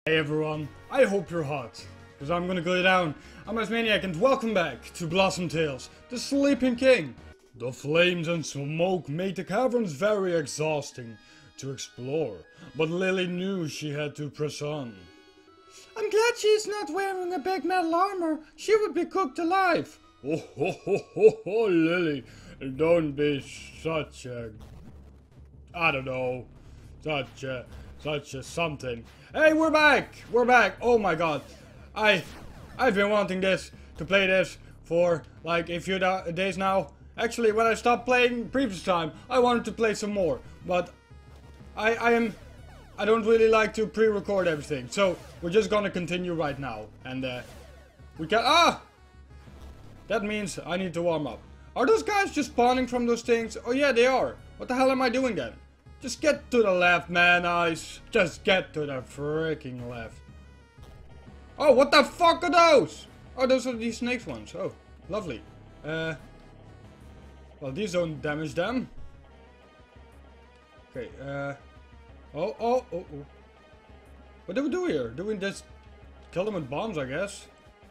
Hey everyone, I hope you're hot, because I'm gonna go down. I'm Asmaniac and welcome back to Blossom Tales, the Sleeping King. The flames and smoke made the caverns very exhausting to explore, but Lily knew she had to press on. I'm glad she's not wearing a big metal armor, she would be cooked alive. Oh ho ho ho ho, Lily, don't be such a... I don't know, such a something. Hey, we're back! We're back! Oh my god. I've been wanting to play this for like a few days now. Actually, when I stopped playing previous time, I wanted to play some more. But I don't really like to pre-record everything. So we're just gonna continue right now. And we can... That means I need to warm up. Are those guys just spawning from those things? Oh yeah, they are. What the hell am I doing then? Just get to the left, man, Ice. Just get to the freaking left. Oh, what the fuck are those? Oh, those are these snakes ones. Oh, lovely. Well, these don't damage them. Okay, Oh. What do we do here? Do we just kill them with bombs, I guess?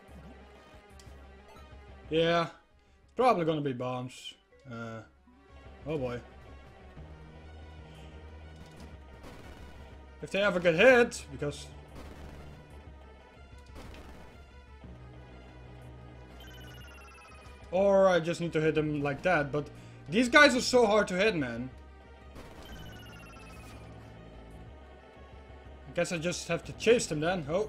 Yeah, probably gonna be bombs. Oh boy. If they ever get hit, because... Or I just need to hit them like that, but these guys are so hard to hit, man. I guess I just have to chase them then. Oh.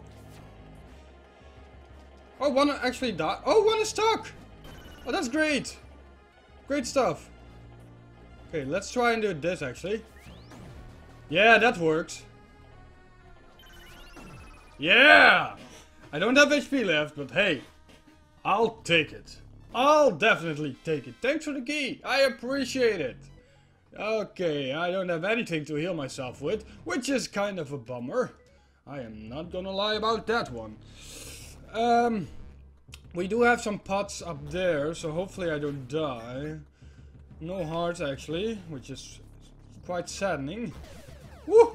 Oh, one actually died. Oh, one is stuck! Oh, that's great! Great stuff. Okay, let's try and do this actually. Yeah, that works. Yeah! I don't have HP left, but hey, I'll take it. I'll definitely take it. Thanks for the key. I appreciate it. Okay, I don't have anything to heal myself with, which is kind of a bummer. I am not gonna lie about that one. We do have some pots up there, so hopefully I don't die. No hearts actually, which is quite saddening. Woo!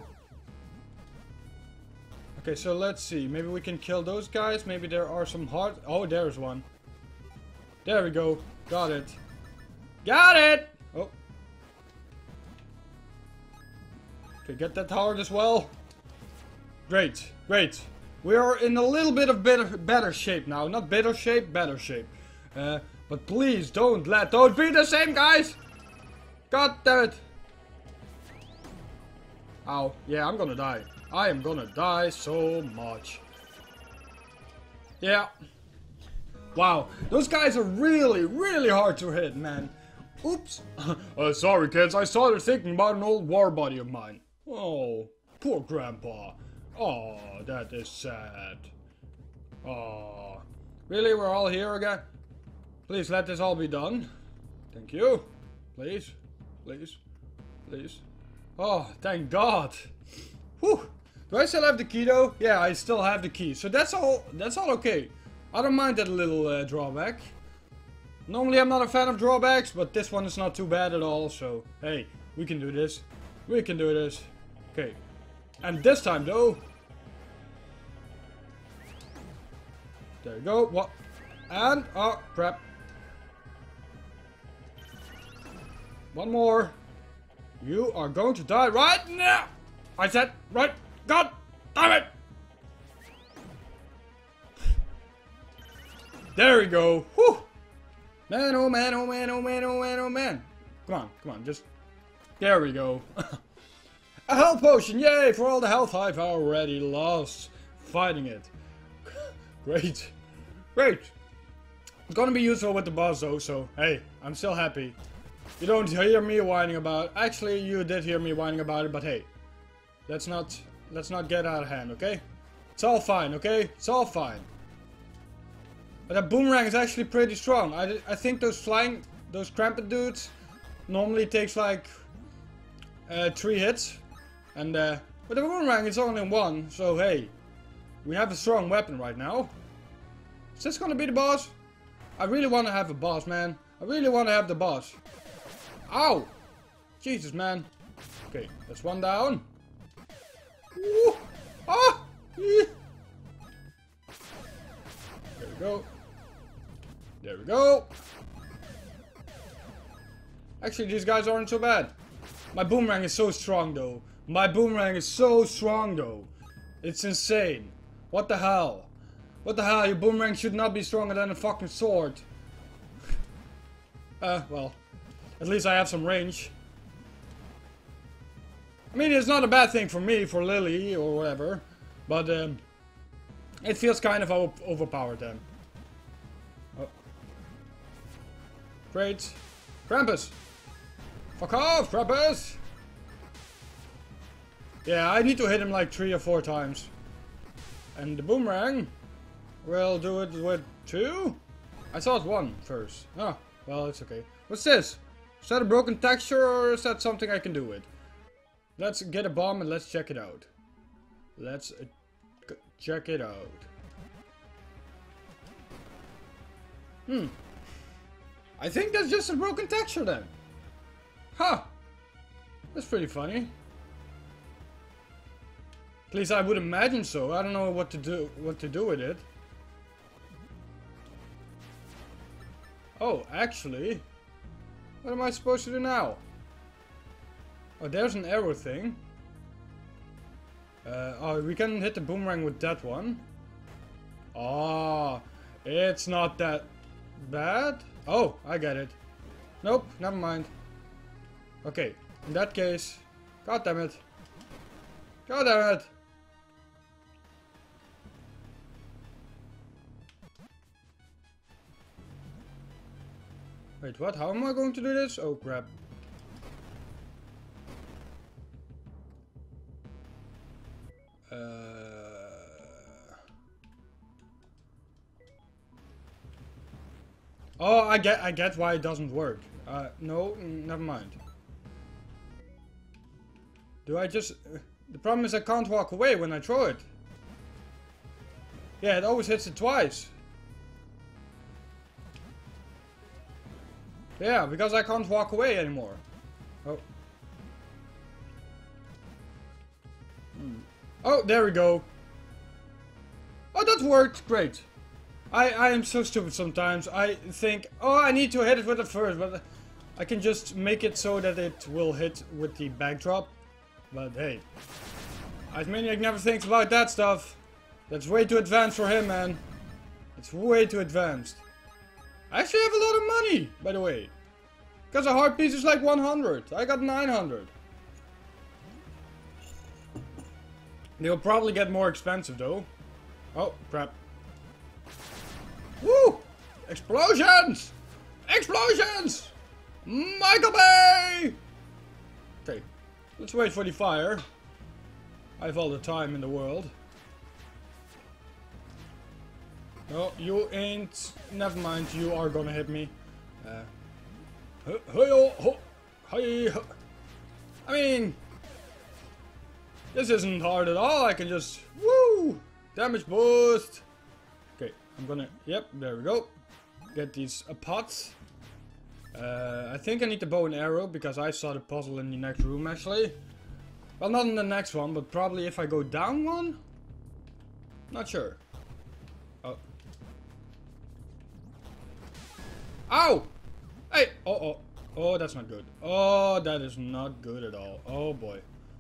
Okay, so let's see. Maybe we can kill those guys. Maybe there are some hearts. Oh, there's one. There we go. Got it. Got it! Oh. Okay, get that heart as well. Great. Great. We are in a little bit of better shape now. Not better shape, better shape. But please don't let those be the same guys! God damn it. Ow. Yeah, I'm gonna die. I am gonna die so much. Yeah. Wow. Those guys are really, really hard to hit, man. Oops. Sorry, kids. I started thinking about an old war buddy of mine. Oh, poor grandpa. Oh, that is sad. Oh. Really? We're all here again? Please let this all be done. Thank you. Please. Please. Please. Oh, thank God. Whew. Do I still have the key though? Yeah, I still have the key. So that's all okay. I don't mind that little drawback. Normally I'm not a fan of drawbacks, but this one is not too bad at all. So, hey, we can do this. We can do this. Okay. And this time though. There you go. What? And, oh, crap. One more. You are going to die right now. I said, right. God damn it! There we go. Whew. Man, oh man, oh man, oh man, oh man, oh man. Come on, just... There we go. A health potion, yay! For all the health I've already lost fighting it. Great. Great. It's gonna be useful with the boss though, so hey, I'm still happy. You don't hear me whining about... Actually, you did hear me whining about it, but hey. Let's not get out of hand, okay? It's all fine, okay? It's all fine. But that boomerang is actually pretty strong. I think those cramped dudes normally takes like 3 hits. And but the boomerang is only 1, so hey. We have a strong weapon right now. Is this gonna be the boss? I really want to have a boss, man. I really want to have the boss. Ow! Jesus, man. Okay, that's one down. Woo. Ah! go. There we go. Actually, these guys aren't so bad. My boomerang is so strong though. My boomerang is so strong though. It's insane. What the hell? What the hell? Your boomerang should not be stronger than a fucking sword. Well. At least I have some range. I mean, it's not a bad thing for me, for Lily, or whatever. But, it feels kind of overpowered then. Oh. Great. Krampus! Fuck off, Krampus! Yeah, I need to hit him like 3 or 4 times. And the boomerang will do it with 2? I thought 1 first. Oh, well, it's okay. What's this? Is that a broken texture or is that something I can do with? Let's get a bomb and let's check it out. Let's check it out. I think that's just a broken texture then. Huh. That's pretty funny. At least I would imagine so. I don't know what to do with it. Oh, actually, what am I supposed to do now? Oh, there's an arrow thing. Oh, we can hit the boomerang with that one. Oh, it's not that bad. Oh, I get it. Nope, never mind. Okay, in that case, god damn it. God damn it. Wait, what? How am I going to do this? Oh, crap. Oh, I get why it doesn't work. No, never mind. Do I just... The problem is I can't walk away when I throw it. Yeah, it always hits it twice. Yeah, because I can't walk away anymore. Oh. Oh, there we go. Oh, that worked. Great. I am so stupid sometimes. I think, oh, I need to hit it with it first, but I can just make it so that it will hit with the backdrop. But hey, Ice Maniac never thinks about that stuff. That's way too advanced for him, man. It's way too advanced. I actually have a lot of money, by the way. Because a heart piece is like 100. I got 900. They'll probably get more expensive though. Oh, crap. Woo! Explosions! Explosions! Michael Bay! Okay, let's wait for the fire. I have all the time in the world. No, you ain't. Never mind, you are gonna hit me. I mean, this isn't hard at all. I can just, woo! Damage boost! Okay, I'm gonna, yep, there we go. Get these pots. I think I need the bow and arrow because I saw the puzzle in the next room actually. Well, not in the next one, but probably if I go down one? Not sure. Oh. Ow! Hey! Oh, oh, that's not good. Oh, that is not good at all. Oh boy.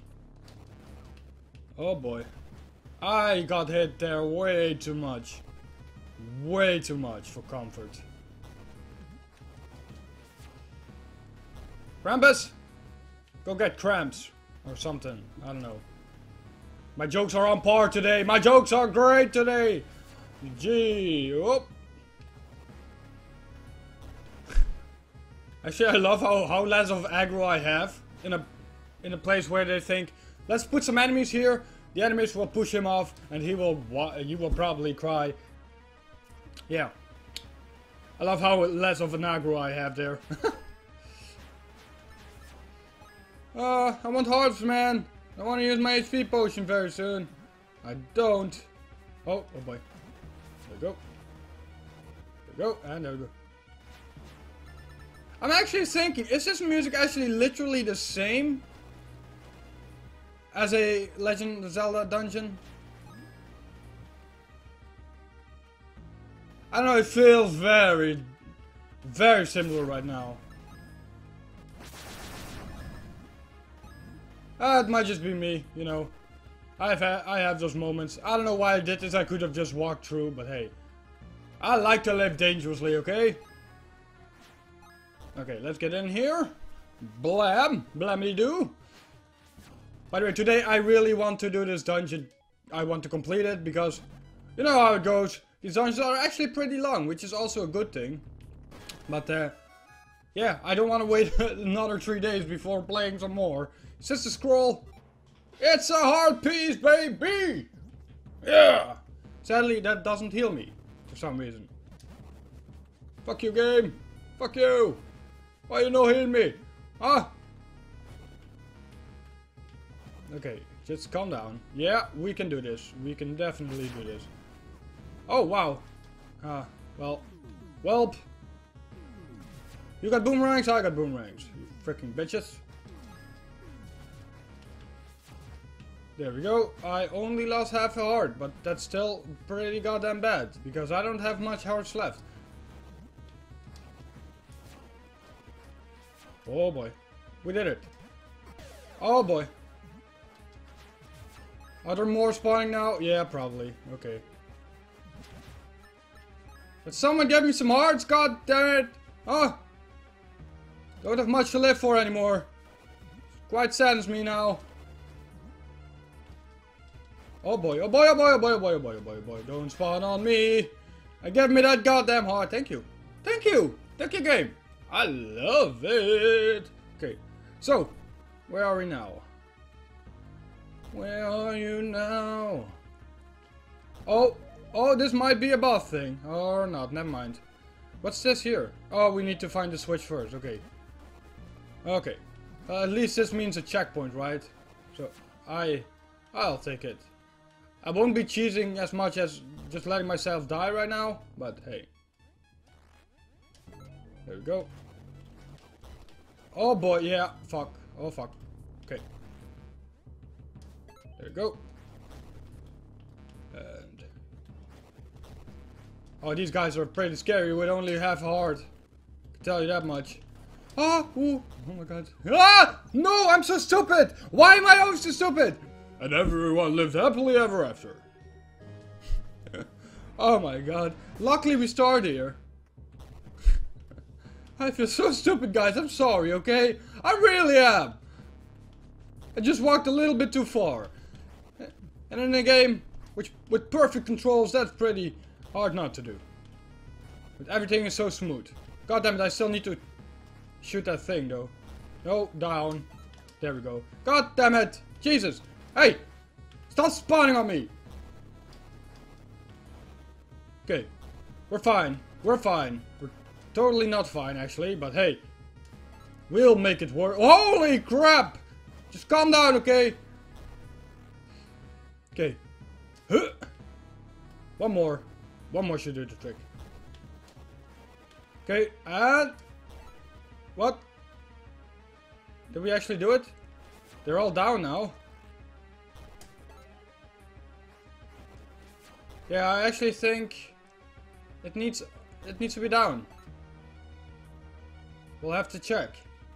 Oh boy. I got hit there way too much. Way too much for comfort. Krampus! Go get cramps. Or something. I don't know. My jokes are on par today. My jokes are great today. Gee. Whoop. Actually, I love how less of aggro I have in a place where they think, let's put some enemies here. The enemies will push him off, and he will probably cry. Yeah, I love how less of an aggro I have there. I want hearts, man. I want to use my HP potion very soon. I don't. Oh boy. There we go. There we go, and there we go. I'm actually thinking, is this music actually literally the same as a Legend of Zelda dungeon? I don't know, it feels very, very similar right now. It might just be me, you know. I have those moments. I don't know why I did this. I could have just walked through, but hey. I like to live dangerously, okay? Okay, let's get in here. Blam. Blammy-doo. By the way, today I really want to do this dungeon. I want to complete it because you know how it goes. These dungeons are actually pretty long, which is also a good thing. But yeah, I don't want to wait another 3 days before playing some more. It's just a scroll. It's a hard piece, baby! Yeah! Sadly, that doesn't heal me. For some reason. Fuck you, game! Fuck you! Why you no heal me? Huh? Okay, just calm down. Yeah, we can do this. We can definitely do this. Oh, wow. Well. Welp. You got boomerangs, I got boomerangs. You freaking bitches. There we go. I only lost half a heart, but that's still pretty goddamn bad. Because I don't have much hearts left. Oh boy. We did it. Oh boy. Are there more spawning now? Yeah, probably. Okay. But someone get me some hearts, god damn it! Oh! Don't have much to live for anymore. Quite saddens me now. Oh boy, oh boy, oh boy, oh boy, oh boy, oh boy, oh boy, oh boy. Don't spawn on me. And give me that goddamn heart. Thank you. Thank you. Thank you, game. I love it. Okay. So, where are we now? Where are you now? Oh, this might be a boss thing. Or not, never mind. What's this here? Oh, we need to find the switch first. Okay. Okay. At least this means a checkpoint, right? So, I'll take it. I won't be cheesing as much as just letting myself die right now, but hey. There we go. Oh boy, yeah, fuck. Oh fuck. Okay. There we go. And... oh, these guys are pretty scary with only half a heart. I can tell you that much. Ah! Ooh! Oh my god. Ah! No! I'm so stupid! Why am I always so stupid? And everyone lived happily ever after. Oh my god. Luckily we started here. I feel so stupid, guys. I'm sorry, okay? I really am. I just walked a little bit too far. And in a game with perfect controls, that's pretty hard not to do. But everything is so smooth. God damn it, I still need to shoot that thing, though. No, down. There we go. God damn it! Jesus! Hey! Stop spawning on me! Okay. We're fine. We're fine. We're totally not fine, actually, but hey. We'll make it work. Holy crap! Just calm down, okay? Okay. One more. One more should do the trick. Okay, and... what? Did we actually do it? They're all down now. Yeah, I actually think it needs to be down. We'll have to check.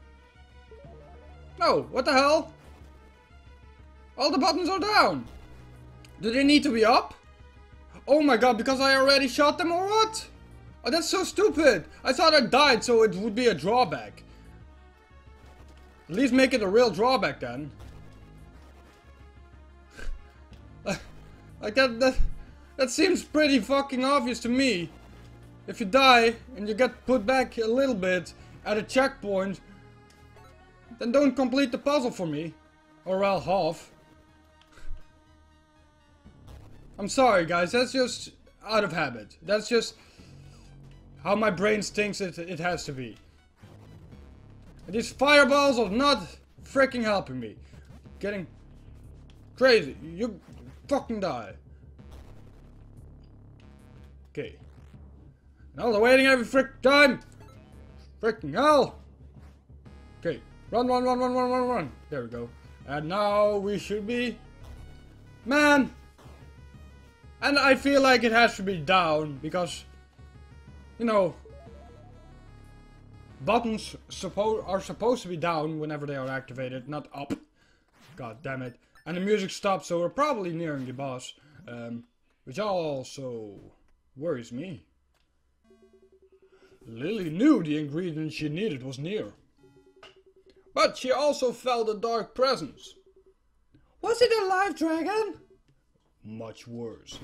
No, what the hell? All the buttons are down. Do they need to be up? Oh my god, because I already shot them or what? Oh, that's so stupid. I thought I died, so it would be a drawback. At least make it a real drawback then. Like that seems pretty fucking obvious to me. If you die and you get put back a little bit at a checkpoint, then don't complete the puzzle for me. Or well, half. I'm sorry guys, that's just out of habit. That's just how my brain thinks it has to be. And these fireballs are not freaking helping me. Getting crazy. You fucking die. Okay. Now they're waiting every frick time. Freaking hell. Okay. Run, run, run, run, run, run, run. There we go. And now we should be... man. And I feel like it has to be down because you know, buttons are supposed to be down whenever they are activated, not up. God damn it. And the music stops, so we're probably nearing the boss. Which also worries me. Lily knew the ingredient she needed was near. But she also felt a dark presence. Was it a live dragon? Much worse.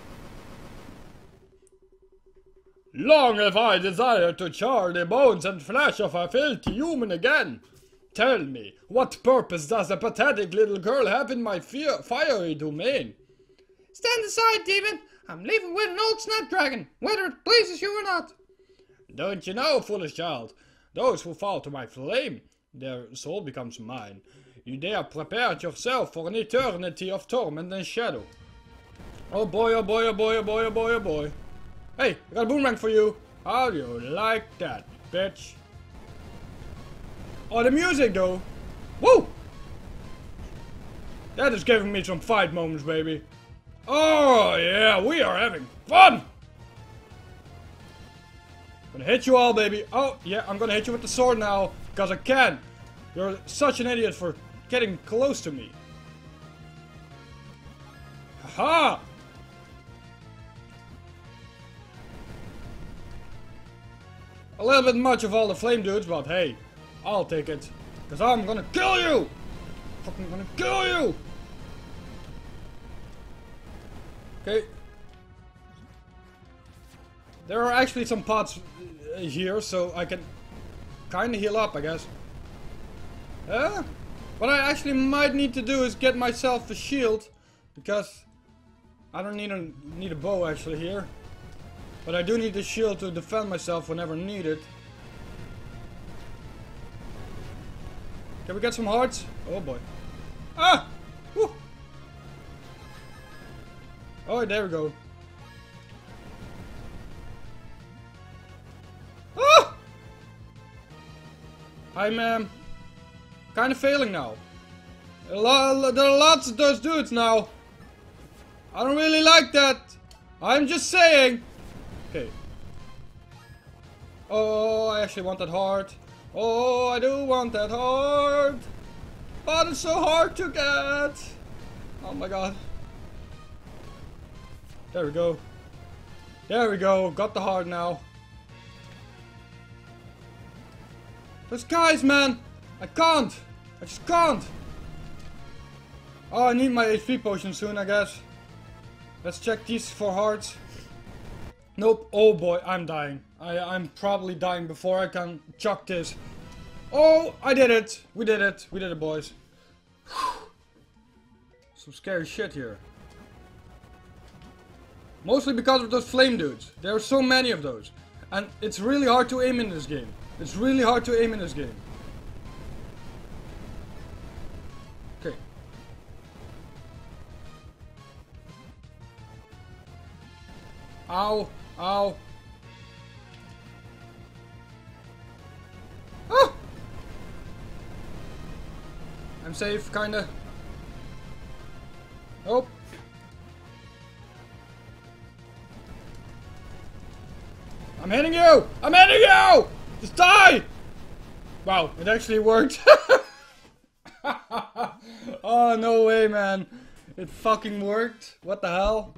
Long have I desired to char the bones and flesh of a filthy human again. Tell me, what purpose does a pathetic little girl have in my fiery domain? Stand aside, demon. I'm leaving with an old snapdragon, whether it pleases you or not. Don't you know, foolish child, those who fall to my flame, their soul becomes mine. They have prepared yourself for an eternity of torment and shadow. Oh boy, oh boy, oh boy, oh boy, oh boy, oh boy. Hey, I got a boomerang for you. How do you like that, bitch? Oh, the music though. Woo! That is giving me some fight moments, baby. Oh yeah, we are having fun! Gonna hit you all, baby. Oh yeah, I'm gonna hit you with the sword now, because I can. You're such an idiot for getting close to me. Haha! A little bit much of all the flame dudes, but hey, I'll take it. Because I'm gonna kill you! Fucking gonna kill you! Okay. There are actually some pots here, so I can kinda heal up, I guess. What I actually might need to do is get myself a shield. Because I don't need a bow actually here. But I do need a shield to defend myself whenever needed. Can we get some hearts? Oh boy. Ah! Woo! Oh, there we go. Ah! I'm kind of failing now. There are lots of those dudes now. I don't really like that. I'm just saying. Okay. Oh, I actually want that heart. Oh, I do want that heart. But it's so hard to get. Oh my god. There we go. There we go. Got the heart now. Those guys, man. I can't. I just can't. Oh, I need my HP potion soon, I guess. Let's check these for hearts. Nope. Oh boy, I'm dying. I'm probably dying before I can chuck this. Oh, I did it. We did it. We did it, boys. Whew. Some scary shit here. Mostly because of those flame dudes. There are so many of those. And it's really hard to aim in this game. It's really hard to aim in this game. Okay. Ow. Ow. Ah! I'm safe, kinda. Nope. I'm hitting you! I'm hitting you! Just die! Wow, it actually worked. Oh, no way, man. It fucking worked. What the hell?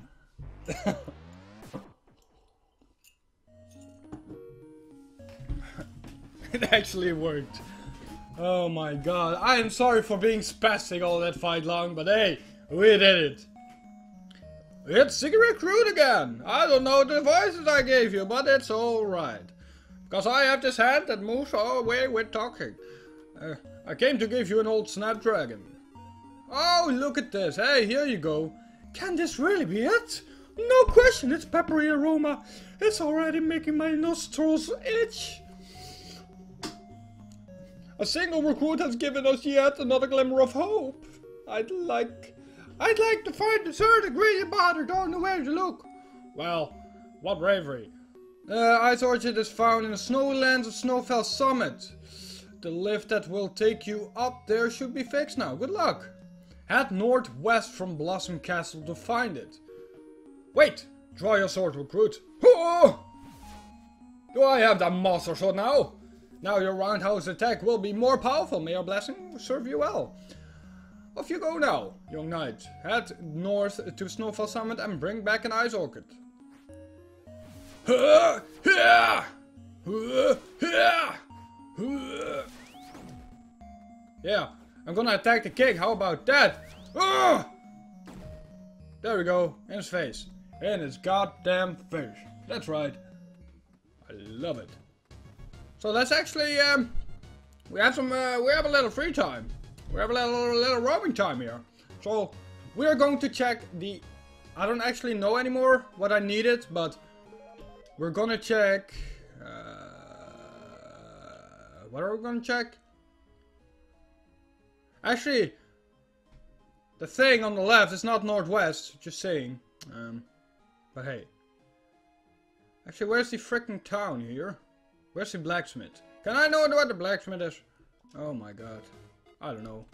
It actually worked. Oh my god. I am sorry for being spastic all that fight long, but hey, we did it. It's Cigarette Recruit again. I don't know the voices I gave you, but it's alright. Because I have this hand that moves our way with talking. I came to give you an old snapdragon. Oh, look at this. Hey, here you go. Can this really be it? No question, it's peppery aroma. It's already making my nostrils itch. A single recruit has given us yet another glimmer of hope. I'd like to find the third ingredient, but I don't know where to look. Well, what bravery. Ice Orchard is found in the snowy lands of Snowfell Summit. The lift that will take you up there should be fixed now. Good luck. Head northwest from Blossom Castle to find it. Wait! Draw your sword, recruit. Oh! Do I have the Master Sword now? Now your roundhouse attack will be more powerful. May your blessing serve you well. Off you go now, young knight. Head north to Snowfall Summit and bring back an ice orchid. Yeah, I'm gonna attack the king. How about that? There we go. In his face. In his goddamn face. That's right. I love it. So let's actually, we have a little free time. We have a little roaming time here. So we are going to check the, I don't actually know anymore what I needed, but we're gonna check, what are we gonna check? Actually, the thing on the left is not northwest, just saying. But hey. Actually, where's the freaking town here? Where's the blacksmith? Can I know what the blacksmith is? Oh my god. I don't know.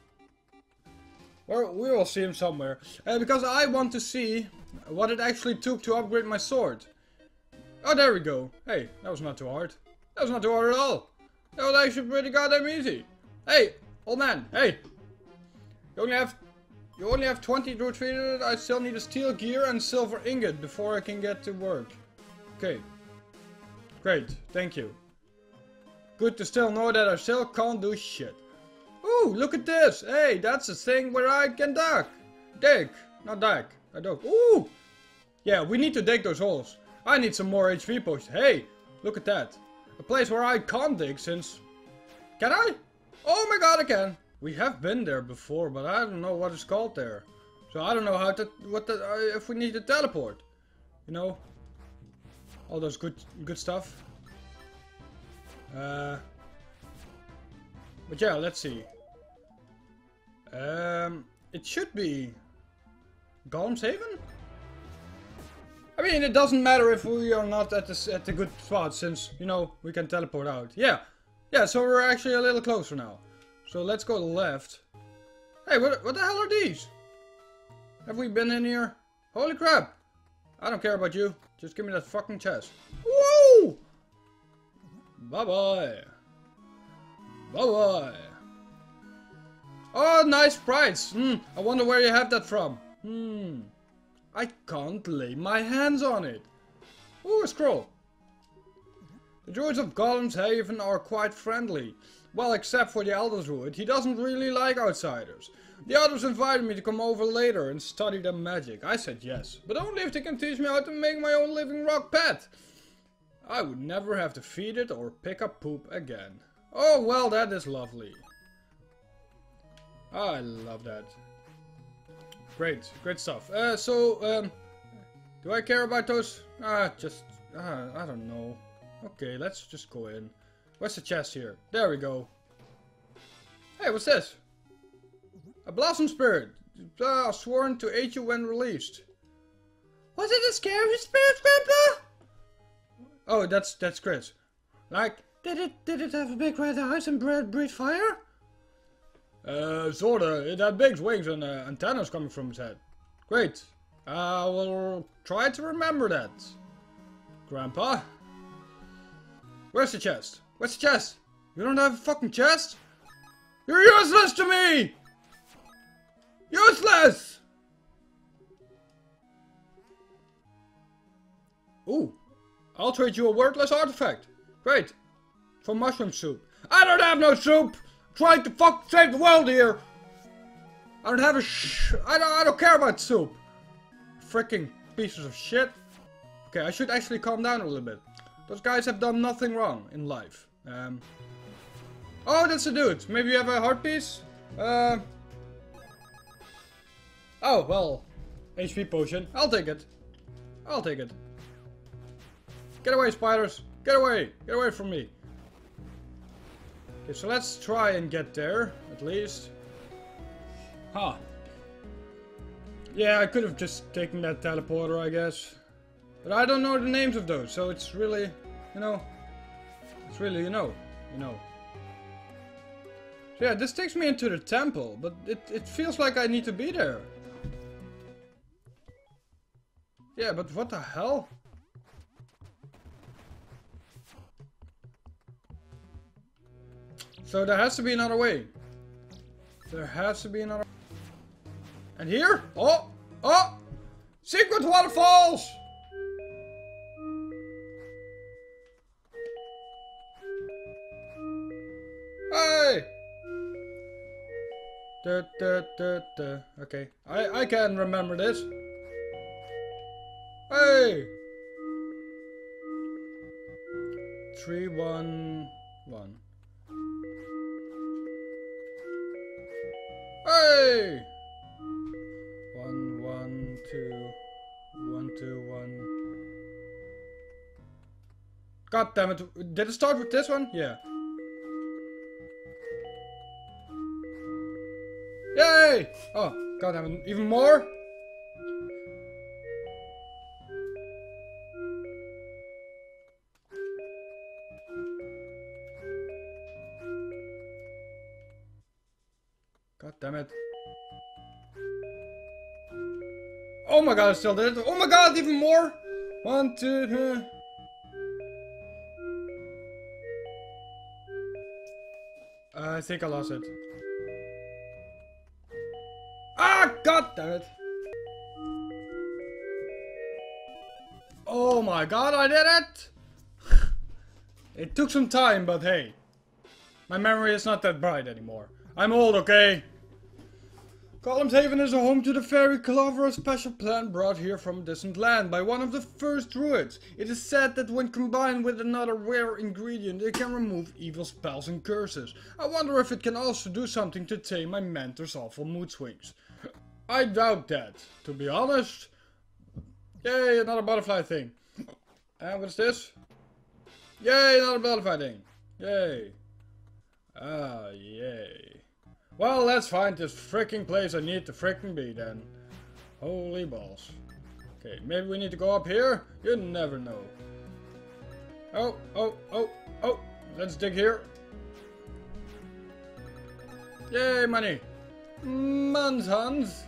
Or we will see him somewhere. Because I want to see what it actually took to upgrade my sword. Oh, there we go. Hey, that was not too hard. That was not too hard at all. That was actually pretty goddamn easy. Hey, old man. Hey. You only have 20 to treat it. I still need a steel gear and silver ingot before I can get to work. Okay. Great. Thank you. Good to still know that I still can't do shit. Ooh, look at this. Hey, that's a thing where I can dig. Not dig. I dug. Ooh. Yeah, we need to dig those holes. I need some more HP potions. Hey, look at that. A place where I can't dig since... Can I? Oh my god, I can. We have been there before, but I don't know what it's called there. So I don't know how to... if we need to teleport. You know? All those good stuff. But yeah, let's see. It should be Golem's Haven? I mean, it doesn't matter if we are not at the good spot, since, you know, we can teleport out. Yeah, so we're actually a little closer now. So let's go left. Hey, what the hell are these? Have we been in here? Holy crap! I don't care about you. Just give me that fucking chest. Woo! Bye-bye. Bye-bye. Oh, nice sprites. I wonder where you have that from. I can't lay my hands on it. Ooh, a scroll. The druids of Golem's Haven are quite friendly. Well, except for the Elder Druid. He doesn't really like outsiders. The others invited me to come over later and study their magic. I said yes, but only if they can teach me how to make my own living rock pet. I would never have to feed it or pick up poop again. Oh, well, that is lovely. I love that. Great stuff. Do I care about those? I don't know. Okay, let's just go in. Where's the chest here? There we go. Hey, what's this? A blossom spirit. Sworn to aid you when released. Was it a scary spirit, Grandpa? Oh, that's Chris. Like, did it have big red eyes and breathe fire? Sorta. It had big wings and antennas coming from its head. Great. I will try to remember that. Grandpa? Where's the chest? Where's the chest? You don't have a fucking chest? You're useless to me! Useless! Ooh. I'll trade you a worthless artifact. Great. For mushroom soup. I don't have no soup! I'm trying to save the world here! I don't have I don't care about soup. Freaking pieces of shit. Okay, I should actually calm down a little bit. Those guys have done nothing wrong in life. Oh, that's a dude. Maybe you have a heart piece? Oh, well. HP potion. I'll take it. I'll take it. Get away, spiders. Get away. Get away from me. Okay, so let's try and get there, at least. Huh. Yeah, I could have just taken that teleporter, I guess. But I don't know the names of those, so it's really, you know. It's really, you know. So yeah, this takes me into the temple, but it feels like I need to be there. Yeah, but what the hell? So there has to be another way. There has to be another. And here? Oh! Oh! Secret waterfalls! Hey! Okay. I can remember this. Hey! 3, 1, 1. Hey! 1, 1, 2, 1, 2, 1. God damn it! Did it start with this one? Yeah. Yay! Oh, god damn it! Even more? God damn it. Oh my god, I still did it. Oh my god, even more! 1, 2, 3. I think I lost it. Ah, god damn it. Oh my god, I did it! It took some time, but hey. My memory is not that bright anymore. I'm old, okay? Column's Haven is a home to the fairy clover, a special plant brought here from a distant land by one of the first druids. It is said that when combined with another rare ingredient, it can remove evil spells and curses. I wonder if it can also do something to tame my mentor's awful mood swings. I doubt that, to be honest. Yay, another butterfly thing. And what's this? Yay, another butterfly thing. Yay. Ah, yay. Well, let's find this freaking place I need to freaking be then. Holy balls. Okay, maybe we need to go up here? You never know. Oh, oh, oh, oh. Let's dig here. Yay, money. Munsons.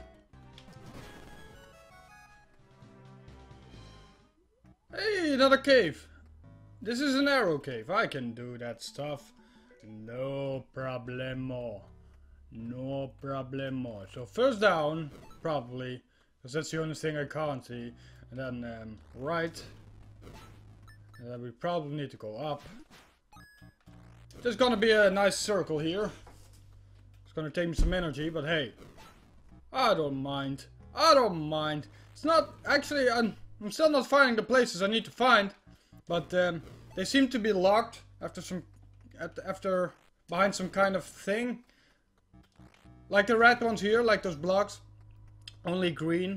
Hey, another cave. This is an arrow cave. I can do that stuff. No problemo. No problemo. So first down, probably, because that's the only thing I can't see. And then right. And then we probably need to go up. There's gonna be a nice circle here. It's gonna take me some energy, but hey. I don't mind. I don't mind. It's not, actually, I'm still not finding the places I need to find. But they seem to be locked after behind some kind of thing. Like the red ones here, like those blocks. Only green.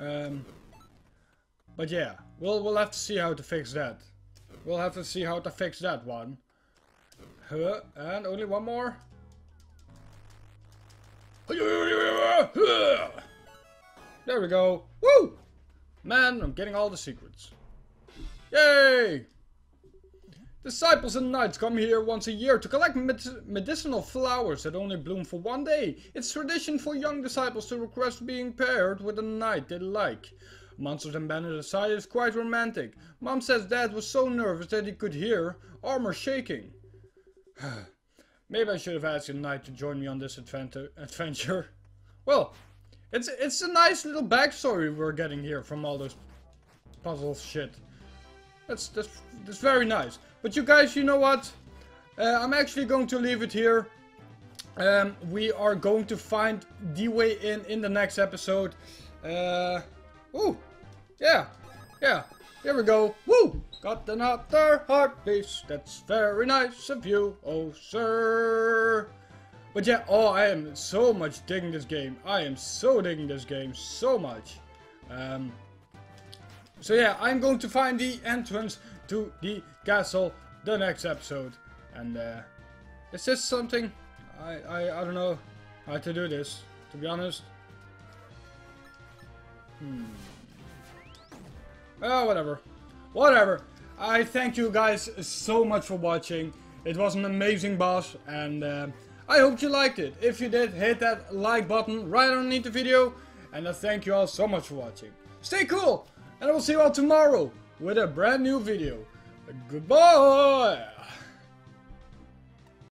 But yeah, we'll have to see how to fix that. We'll have to see how to fix that one. And only one more. There we go. Woo! Man, I'm getting all the secrets. Yay! Disciples and knights come here once a year to collect medicinal flowers that only bloom for one day. It's tradition for young disciples to request being paired with a knight they like. Monsters and Banners aside is quite romantic. Mom says Dad was so nervous that he could hear armor shaking. Maybe I should have asked a knight to join me on this adventure. Well, it's a nice little backstory we're getting here from all those puzzle shit. That's very nice. But you guys, you know what? I'm actually going to leave it here. We are going to find the way in the next episode. Ooh, yeah, here we go. Woo! Got another heart piece. That's very nice of you, oh sir. But yeah, oh, I am so much digging this game. I am so digging this game so much. So yeah, I'm going to find the entrance to the castle the next episode. And is this something? I don't know how to do this, to be honest. Oh, whatever. I thank you guys so much for watching. It was an amazing boss, and I hope you liked it. If you did, hit that like button right underneath the video. And I thank you all so much for watching. Stay cool, and I will see you all tomorrow with a brand new video. Goodbye!